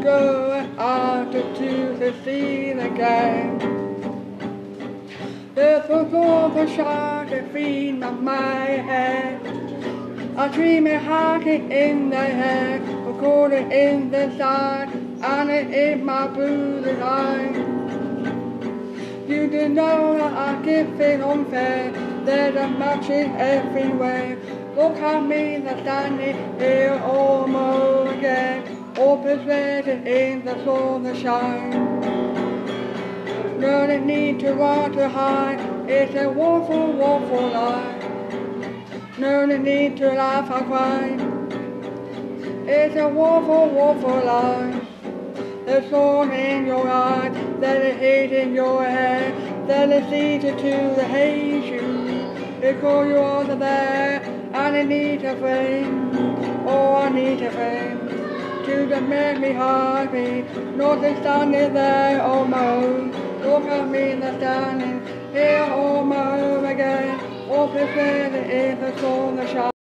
going out to the sea again. There's a sort of shark in my head. I dream it hacking in the head, recording in the side, and it in my blue eye. You do know that I give it unfair, there's a matches everywhere. Look at me, I'm standing here almost again, all persuaded in the sunshine. No need to run to hide, it's a woeful, woeful life. No need to laugh or cry, it's a woeful, woeful life. There's thorn in your eyes, there's a hate in your head, there's a season to the hate you, because you are there, and I need a friend, oh I need a friend, to make me happy, not to standing there on my own. Look at me, I'm standing here on my own again, all prepared in the sunshine.